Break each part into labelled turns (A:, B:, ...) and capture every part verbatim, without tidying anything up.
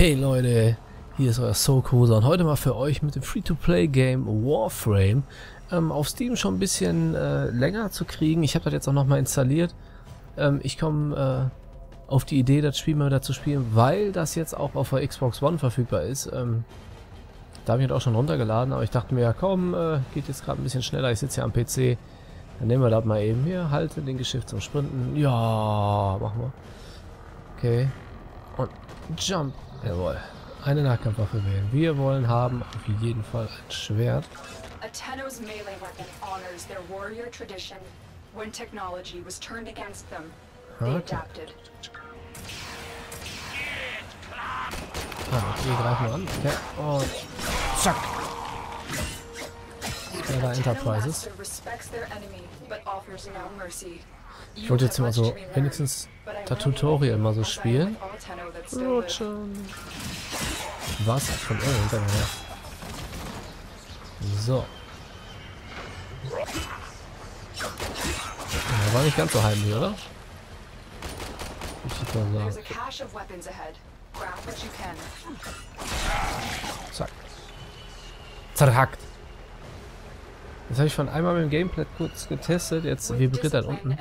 A: Hey Leute, hier ist euer Soulcruiser und heute mal für euch mit dem Free-to-Play-Game Warframe ähm, auf Steam schon ein bisschen äh, länger zu kriegen. Ich habe das jetzt auch nochmal installiert. Ähm, ich komme äh, auf die Idee, das Spiel mal wieder zu spielen, weil das jetzt auch auf der Xbox One verfügbar ist. Ähm, da habe ich das auch schon runtergeladen, aber ich dachte mir, ja komm, äh, geht jetzt gerade ein bisschen schneller, ich sitze ja am P C. Dann nehmen wir das mal eben hier, halte den Geschicht zum Sprinten. Ja, machen wir. Okay. Und Jump. Jawohl. Eine Nahkampfwaffe wählen. Wir wollen haben auf jeden Fall ein Schwert.
B: Ateno's melee weapon honors their warrior tradition. When technology was turned against them, they
A: Okay.
B: adapted.
A: Ah, wir greifen an. Okay. Und zack. Skala Enterprises.
B: Respects their enemy, but offers no mercy.
A: Ich wollte jetzt mal so wenigstens das Tutorial mal so spielen. Rutschen. Was? Von innen hinterher. So. Ja, war nicht ganz so heimlich, oder? Ich würde mal sagen. Zack. Zerhackt. Das habe ich von einmal mit dem Gameplay kurz getestet. Jetzt vibriert das unten.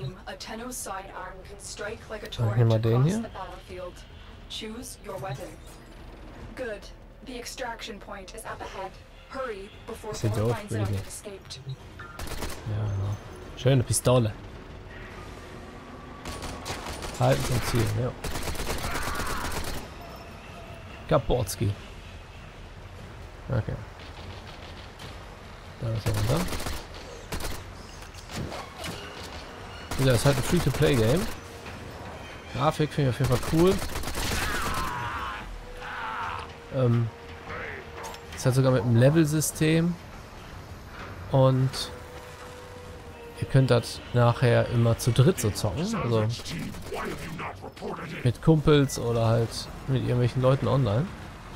A: Dann nehmen wir den hier. Ist Idiot, will ich nicht. Ja, genau. Schöne Pistole. Halten zum Ziel, ja. Kaporski. Okay. Da ist er runter. Ja, das ist halt ein Free-to-Play-Game. Grafik finde ich auf jeden Fall cool. Ähm, ist halt sogar mit einem Level-System. Und ihr könnt das nachher immer zu dritt so zocken. Also mit Kumpels oder halt mit irgendwelchen Leuten online.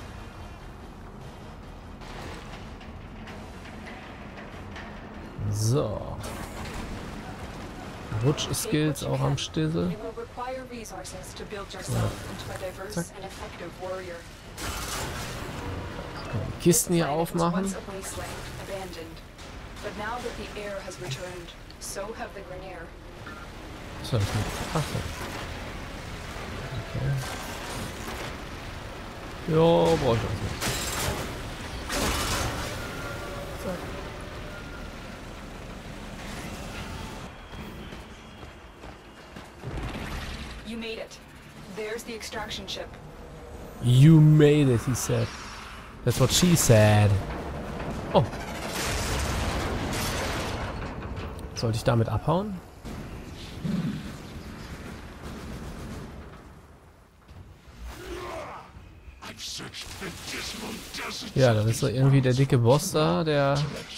A: So. Rutsch-Skills auch am Stissel. Ja. Zack. Kisten hier aufmachen. So, ich Ach so. Okay. Jo, brauche ich auch nicht. Zack.
B: You made it. There's the extraction ship.
A: You made it, he said. That's what she said. Oh. Sollte ich damit abhauen? Ja, dann ist so irgendwie der dicke Boss da, der...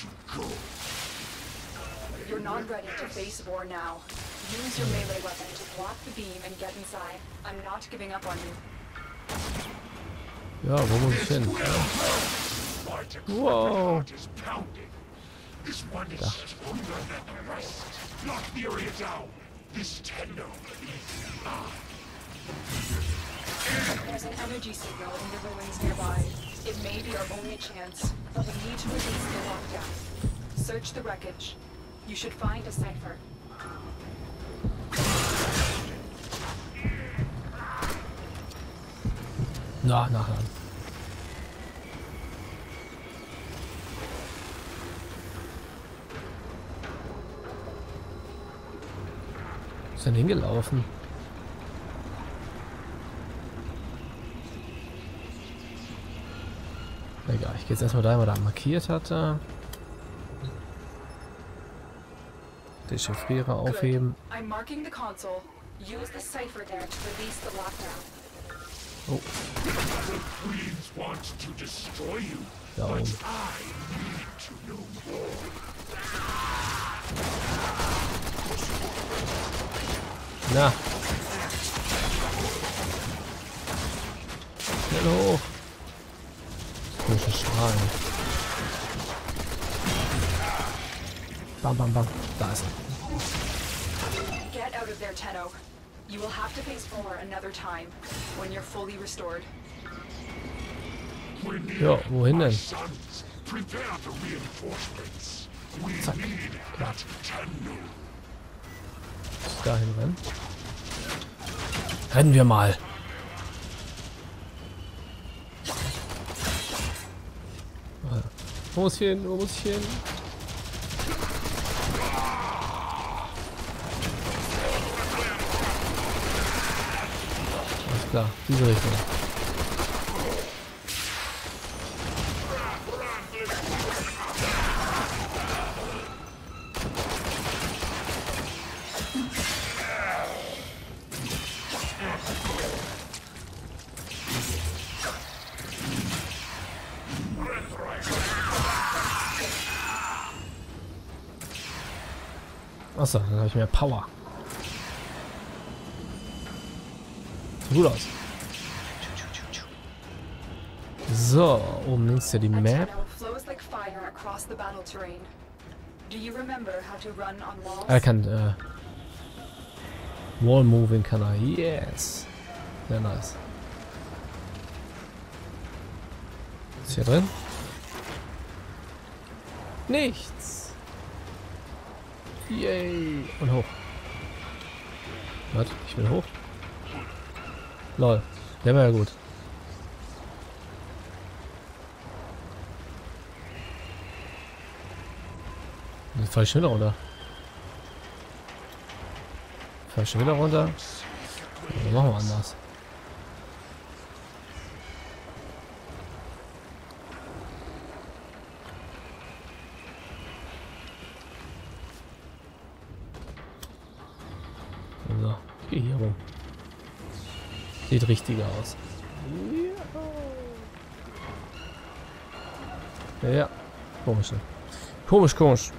B: You're not ready to face war now. Use your melee weapon to block the beam and get inside. I'm not giving up on you.
A: Ja, wo muss ich hin? Wow. Da.
B: There's an energy signal in the ruins nearby. It may be our only chance, but we need to release the lockdown. Search the wreckage. You should find a cipher.
A: Na, nachher. Wo ist denn hingelaufen? Egal, ich gehe jetzt erstmal dahin, wo er da markiert hatte. Dechiffrierer aufheben.
B: I'm marking the console. Use the cipher there to release the lockdown.
A: Oh. Da oben. Na. Schnell hoch. Komische Strahlen. Bam, bam, bam. Da ist er.
B: Get out of there, Tenno. You will have to face Fuller another time, when you're fully restored.
A: Ja, wohin denn? Zack. Klar. Dahin rennen. Rennen wir mal. Wo muss ich hin? Wo muss ich hin? Alles klar, diese Richtung. Achso, dann habe ich mehr Power. Sieht gut aus. So, oben links ist ja die Map. Er kann, äh... Wall Moving kann er. Yes. Sehr nice. Ist hier drin? Nichts. Yay. Und hoch. Warte, ich will hoch. Lol. Der war ja gut. Dann fall ich schon wieder runter. Fall ich schon wieder runter. Ja, machen wir anders. So, geh hier rum. Sieht richtiger aus. Ja, ja. Komisch. Ne? Komisch, komisch.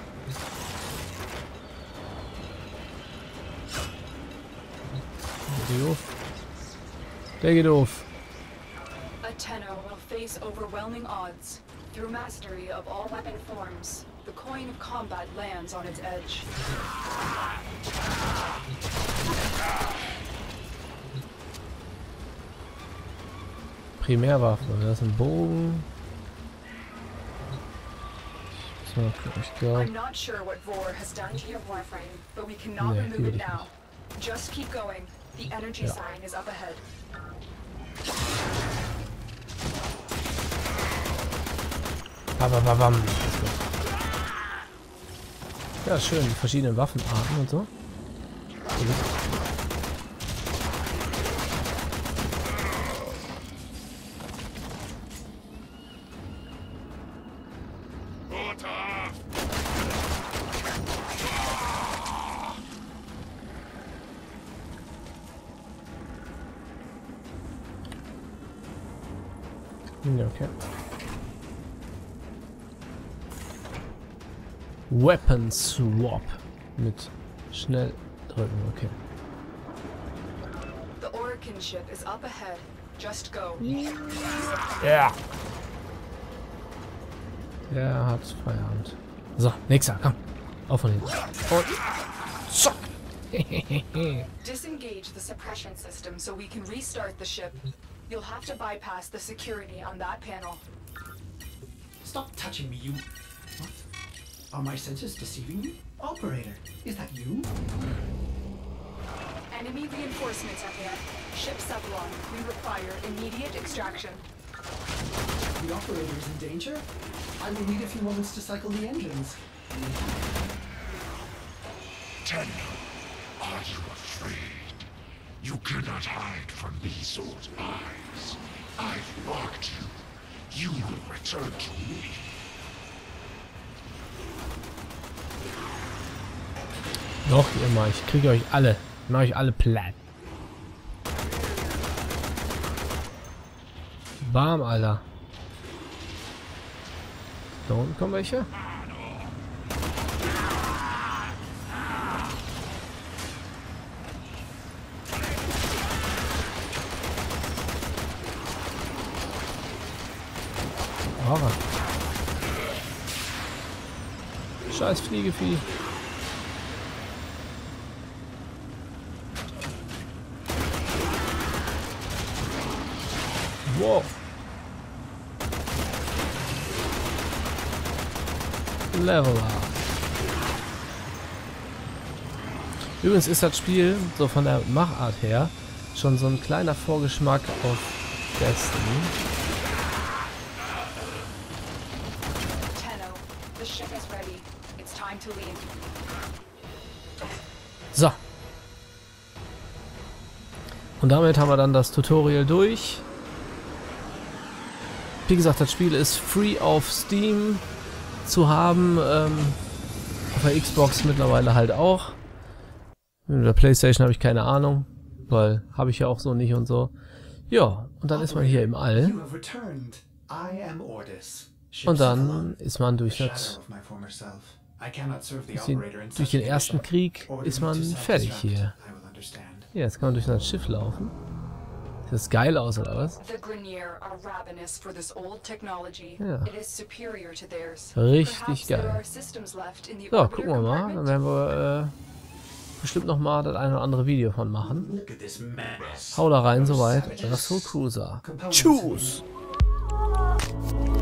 A: Der geht auf. Der geht auf.
B: A Tenno will face overwhelming odds. Through mastery of all weapon forms, the coin of combat lands on its edge.
A: Primärwaffe, das ist ein Bogen. So, ich glaube.
B: I'm not sure what Vor has done to your warframe, but we cannot
A: Nee,
B: remove it
A: nicht.
B: now. Just keep going. The energy
A: Ja.
B: sign is up ahead.
A: Bam, bam, bam, bam. Ja, schön, die verschiedenen Waffenarten und so. Ja, okay. Weapon Swap. Mit schnell drücken, okay.
B: The Orokin ship is up ahead. Just go.
A: Ja. Der hat Feierabend. So, nächster, komm. Auf von hinten. Und zack.
B: Disengage the suppression system so we can restart the ship. You'll have to bypass the security on that panel.
C: Stop touching me, you... What? Are my senses deceiving me? Operator, is that you?
B: Enemy reinforcements are here. Ship Cephalon, we require immediate extraction.
C: The operator is in danger? I will need a few moments to cycle the engines.
D: Tenno, are you afraid? You cannot hide from these old eyes. I've marked you. You will return to me.
A: Doch, immer. Ich kriege euch alle. Ich mache euch alle platt. Bam, Alter. Da unten kommen welche. Oh. Scheiß Fliegevieh. Wow. Level up. Übrigens ist das Spiel, so von der Machart her, schon so ein kleiner Vorgeschmack auf Destiny.
B: Tenno, the ship is ready. It's time to leave.
A: So. Und damit haben wir dann das Tutorial durch. Wie gesagt, das Spiel ist free auf Steam zu haben. Ähm, auf der Xbox mittlerweile halt auch. Mit der PlayStation habe ich keine Ahnung, weil habe ich ja auch so nicht und so. Ja, und dann ist man hier im All.
C: You have returned. I am Ordis.
A: Und dann ist man durch das,
C: Shadow of my former self. I cannot serve the
A: durch den,
C: operator in
A: durch
C: such
A: den
C: a
A: ersten
C: condition.
A: Krieg
C: Order
A: ist
C: me
A: man
C: to
A: fertig
C: self-destruct.
A: hier.
C: I will understand.
A: Ja, jetzt kann man durch das Schiff laufen. Sieht das geil aus, oder was?
B: The Grineer are ravenous for this old technology.
A: Ja.
B: It is superior to theirs.
A: Richtig
B: Perhaps there
A: geil.
B: are systems left in the
A: So,
B: orbiter
A: gucken wir mal. Dann
B: compartment?
A: werden wir äh, bestimmt noch mal das eine oder andere Video von machen.
C: Look at this mess.
A: Hau da rein soweit. Russell Cruiser.
C: Components.
A: Tschüss!